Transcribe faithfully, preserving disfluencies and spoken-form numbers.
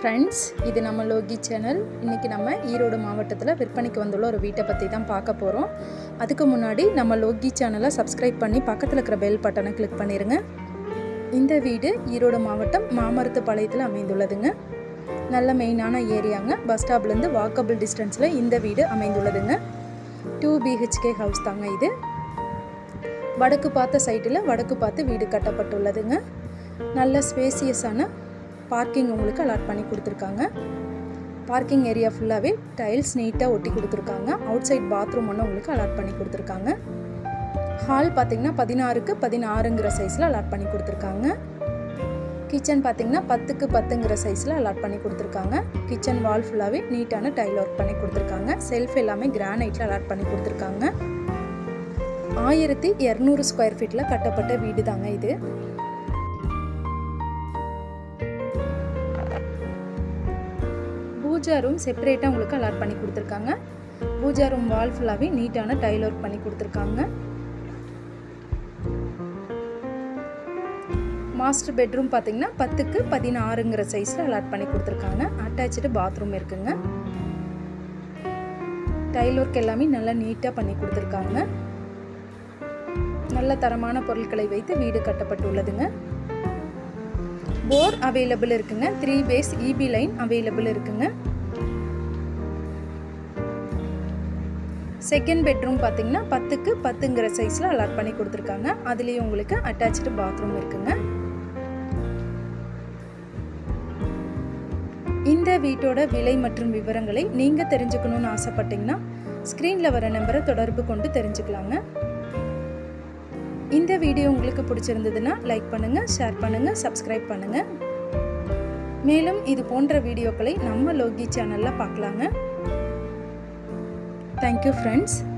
Friends இது நம்ம Loki channel இன்னைக்கு நம்ம ஈரோடு மாவட்டத்துல விற்பனைக்கு வந்துள்ள ஒரு வீட்டை பத்தி தான் பார்க்க போறோம். அதுக்கு முன்னாடி நம்ம லோகி சேனலை சப்ஸ்கிரைப் பண்ணி பக்கத்துல இருக்கிற பெல் பட்டனை கிளிக் பண்ணிருங்க. இந்த வீடு ஈரோடு மாவட்டம் மாமரத்துப்பாளையத்துல அமைந்துள்ளதுங்க. நல்ல மெயினான ஏரியாங்க. பஸ் ஸ்டாப்ல இருந்து வாக்கபிள் டிஸ்டன்ஸ்ல இந்த வீடு அமைந்துள்ளதுங்க. Two B H K house தாங்க இது. வடக்கு பார்த்த சைடுல வடக்கு பார்த்து வீடு கட்டப்பட்டுள்ளதுங்க. நல்ல ஸ்பேசியஸான பார்க்கிங் உங்களுக்கு அலாட் பண்ணி கொடுத்துருக்காங்க. பார்க்கிங் ஏரியா ஃபுல்லாகவே டைல்ஸ் நீட்டாக ஒட்டி கொடுத்துருக்காங்க. அவுட் சைட் பாத்ரூம் ஒன்று உங்களுக்கு அலாட் பண்ணி கொடுத்துருக்காங்க. ஹால் பார்த்திங்கன்னா பதினாறுக்கு பதினாறுங்கிற சைஸில் அலாட் பண்ணி கொடுத்துருக்காங்க. கிச்சன் பார்த்திங்கன்னா பத்துக்கு பத்துங்கிற சைஸில் அலாட் பண்ணி கொடுத்துருக்காங்க. கிச்சன் வால் ஃபுல்லாகவே நீட்டான டைல் ஒர்க் பண்ணி கொடுத்துருக்காங்க. செல்ஃப் எல்லாமே கிரானைட்டில் அலாட் பண்ணி கொடுத்துருக்காங்க. ஆயிரத்தி இரநூறு ஸ்கொயர் ஃபீட்டில் கட்டப்பட்ட வீடு தாங்க இது. பூஜா ரூம் செப்பரேட்டாக உங்களுக்கு அலாட் பண்ணி கொடுத்துருக்காங்க. பூஜா ரூம் வால் ஃபுல்லாகவே நீட்டான டைல் ஒர்க் பண்ணி கொடுத்துருக்காங்க. மாஸ்டர் பெட்ரூம் பார்த்தீங்கன்னா பத்துக்கு பதினாறுங்கிற சைஸில் அலாட் பண்ணி கொடுத்துருக்காங்க. அட்டாச்சு பாத்ரூம் இருக்குங்க. டைல் ஒர்க் எல்லாமே நல்லா நீட்டாக பண்ணி கொடுத்துருக்காங்க. நல்ல தரமான பொருட்களை வைத்து வீடு கட்டப்பட்டுள்ளதுங்க. போர் அவைலபிள் இருக்குங்க. Three phase EB line available இருக்குங்க. செகண்ட் பெட்ரூம் பார்த்தீங்கன்னா பத்துக்கு பத்துங்கிற சைஸில் அலாட் பண்ணி கொடுத்துருக்காங்க. அதுலேயும் உங்களுக்கு அட்டாச்சு பாத்ரூம் இருக்குங்க. இந்த வீட்டோட விலை மற்றும் விவரங்களை நீங்கள் தெரிஞ்சுக்கணும்னு ஆசைப்பட்டீங்கன்னா ஸ்க்ரீனில் வர நம்பரை தொடர்பு கொண்டு தெரிஞ்சுக்கலாங்க. இந்த வீடியோ உங்களுக்கு பிடிச்சிருந்ததுன்னா லைக் பண்ணுங்கள், ஷேர் பண்ணுங்கள், சப்ஸ்கிரைப் பண்ணுங்கள். மேலும் இது போன்ற வீடியோக்களை நம்ம லோகி சேனலில் பார்க்கலாங்க. Thank you friends.